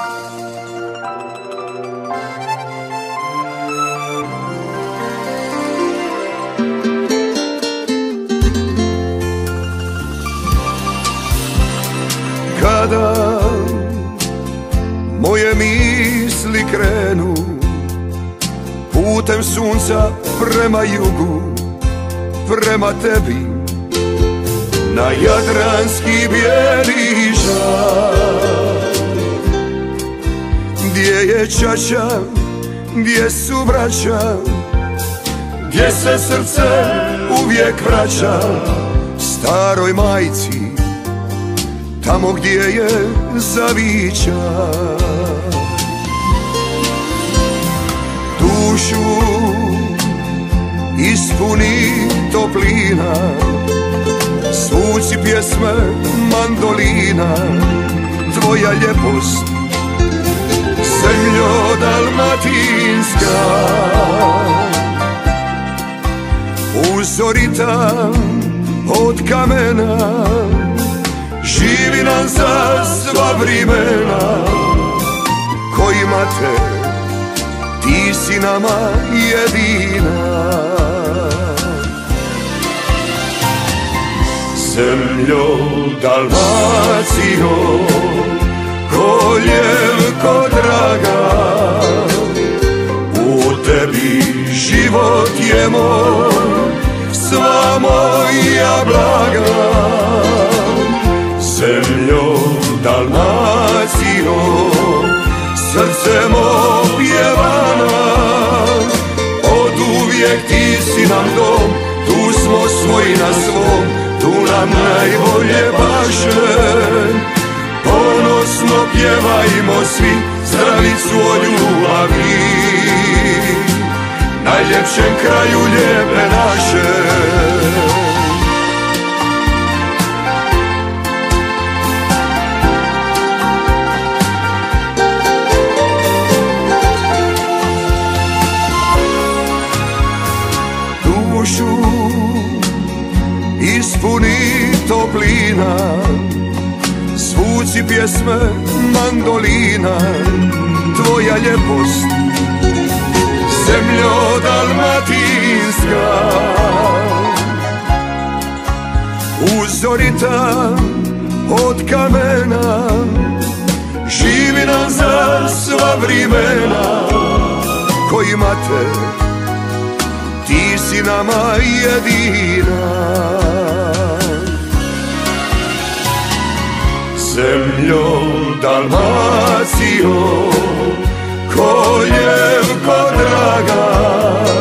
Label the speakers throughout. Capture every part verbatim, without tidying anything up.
Speaker 1: Kada moje misli krenu putem sunca prema jugu, prema tebi, na jadranski bijeli žal, gdje je čača, gdje su braća, gdje se srce uvijek vraća staroj majci, tamo gdje je zaviča. Dušu ispuni toplina, zvuci pjesme mandolina, tvoja ljepost, zemljo dalmatinska. Uzorita od kamena, živi nam za sva vremena, kojima te, ti si nama jedina. Zemljo Dalmacijo, koljevko draga, u tebi život je moj, sva moja blaga. Zemljo Dalmacijo, srcem opjevana, od uvijek ti si nam dom, tu smo svoji na svom, tu nam najbolje paše. Ponosno pjevajmo svi zdravicu o ljubavi, najljepšem kraju lijepe naše. Dušu ispuni toplina, zvuci pjesme mandolina, tvoja ljepost, zemljo dalmatinska. Uzorita od kamena, živi nam za sva vremena, kojima te, ti si nama jedina. Zemljo Dalmacijo, koljevko draga,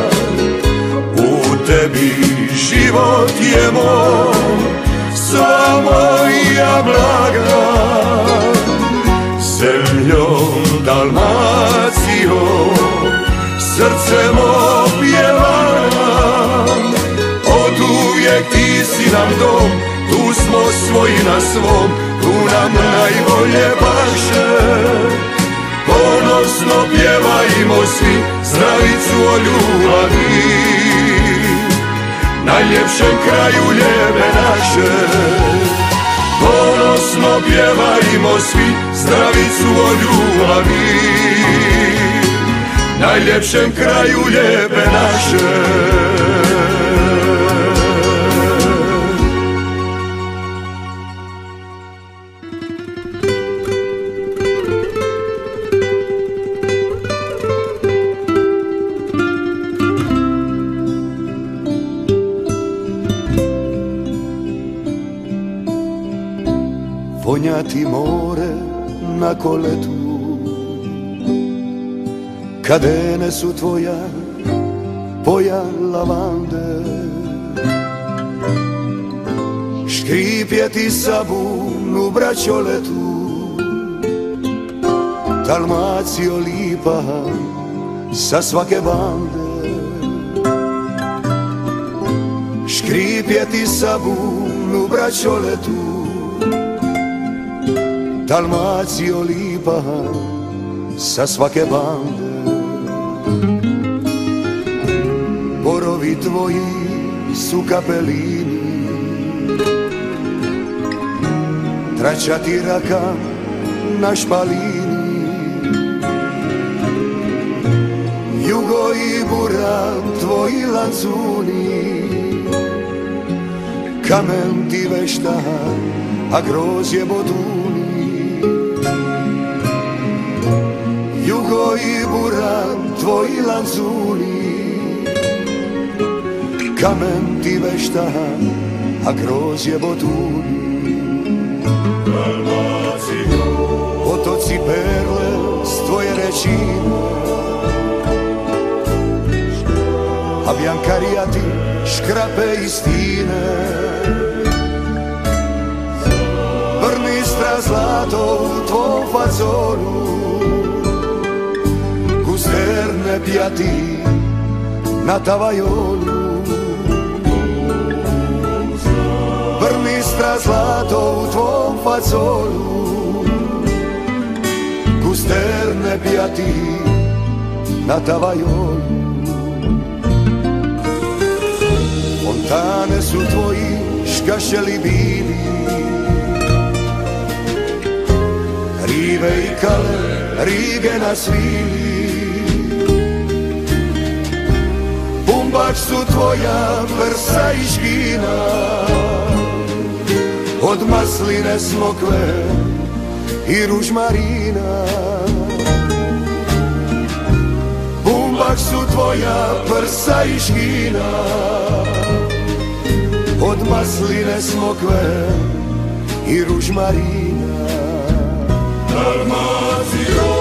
Speaker 1: u tebi život je moj, sva moja blaga. Zemljo Dalmacijo, srcem opjevana, od uvijek ti si nam dom, tu smo svoji na svom, tu nam najbolje paše. Ponosno pjevajmo svi zdravicu o ljubavi, najljepšem kraju lijepe naše. Ponosno pjevajmo svi zdravicu o ljubavi, najljepšem kraju lijepe naše. Vonjati more na koletu, kadene su tvoja poja lavande, škripjeti sabun u braćoletu, Dalmacijo lipa sa svake bande. Škripjeti sabun u braćoletu, Dalmacijo lipa sa svake bande. Borovi tvoji su kapelini, trača ti raka na špalini, Jugo i bura, tvoji lancuni, kamen ti vešta, a grožđe boduni. Jugo i bura, tvoji lancuni, kamen ti vešta, a grožđe boduni. Otoci perle s tvoje rečine, a Biancaria ti škrape istine. Brnistra zlato u tvom fazonu, gusterne pjati na tavajonu. Brnistra zlato u tvom fazonu, gusterne pjati na tavajonu. Fontane su tvoji škašeli bili, rive i kale, rige na svili. Bumbač su tvoja prsa i škina, od masline smokve i ružmarina. Bumbač su tvoja prsa i škina, od masline smokve i ružmarina. Dalmacio,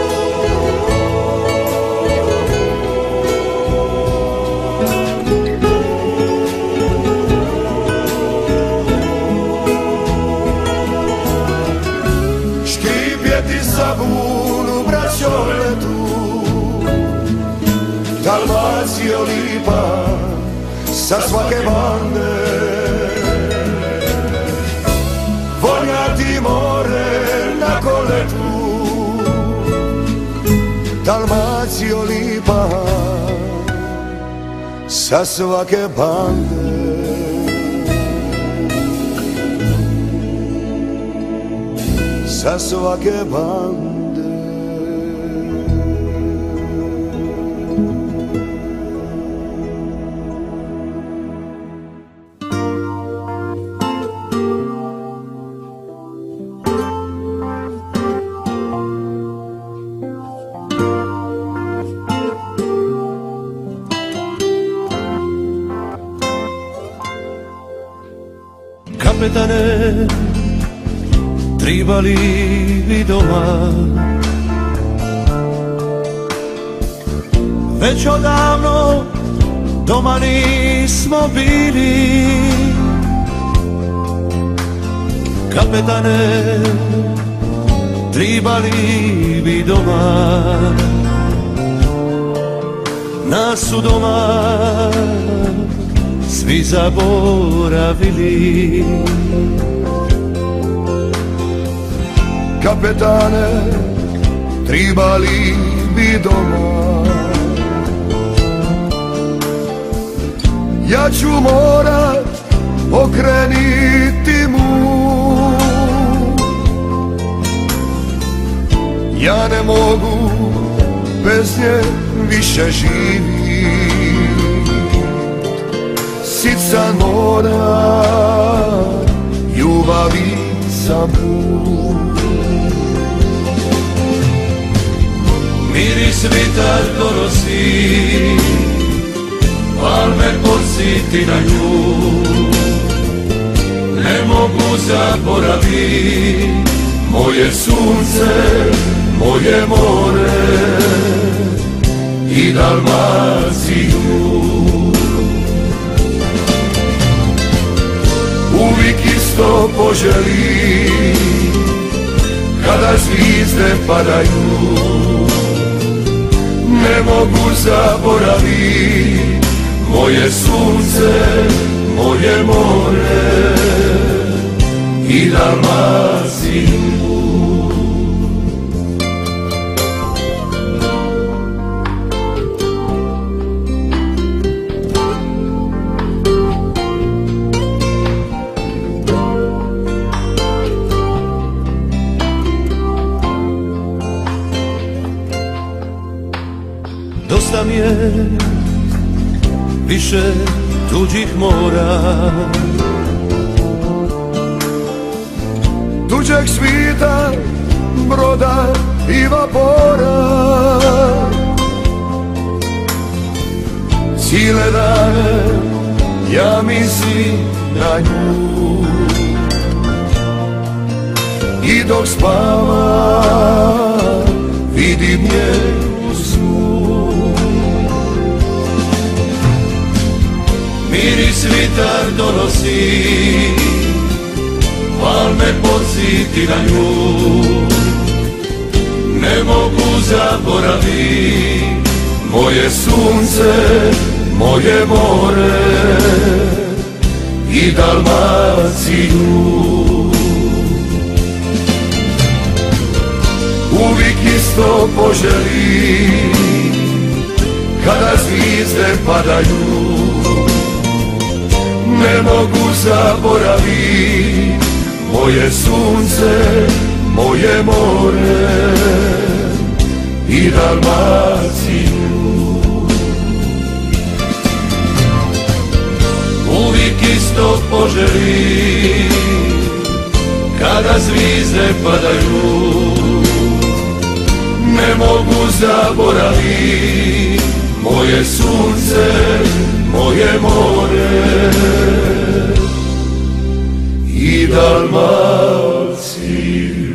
Speaker 1: škipjeti sabun u braćoletu, Dalmacio lipa sa svake bande. Vonjati more na koletu, Dalmacio lipa sa svake bande. Sa svake bande.
Speaker 2: Kapetane, tribali bi doma, već odavno doma nismo bili. Kapetane, tribali bi doma, nas su doma svi zaboravili.
Speaker 1: Kapetane, tribali bi doma, ja ću morat okreniti mu. Ja ne mogu bez nje više živit, sica mora, ljubavi sam put.
Speaker 2: Miris vitar donosi, palme podsjeti na nju. Ne mogu zaboraviti moje sunce, moje more i Dalmaciju. Uvijek isto poželi kada zvizde padaju. Ne mogu zaboraviti moje sunce, moje more i Dalmaciju. dosta mi je više tuđih mora,
Speaker 1: tuđeg svita, broda i vapora. Cijele dane ja mislim na nju i dok spava vidim je u snu.
Speaker 2: Miris vitar donosi, al me podsjeti na nju. Ne mogu zaboraviti moje sunce, moje more i Dalmaciju. Uvijek isto poželi kada zvijezde padaju. Ne mogu zaboraviti moje sunce, moje more i Dalmaciju. Uvijek isto poželi kada zvijezde padaju. Ne mogu zaboraviti moje sunce, moje more i Dalmaciju.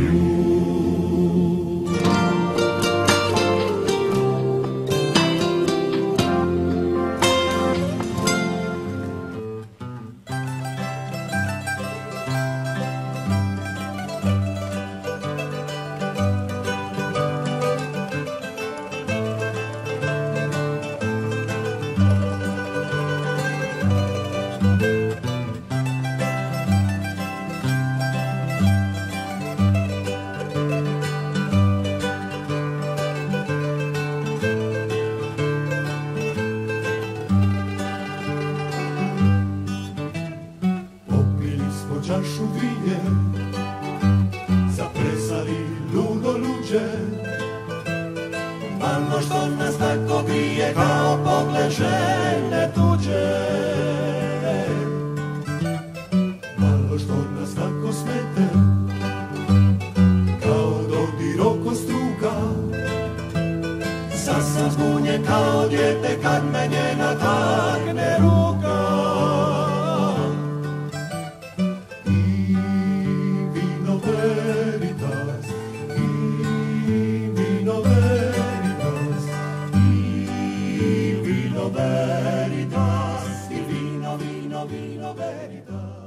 Speaker 1: Čašu dvije zapresali ludo luđe,
Speaker 3: malo što nas tako grije kao pogled žene tuđe.
Speaker 1: malo što nas tako smete kao dodir oko struka.
Speaker 3: Sad sam zbunjen kao dijete kad me njena takne ruka.
Speaker 1: Veritas, il vino, vino, vino veritas.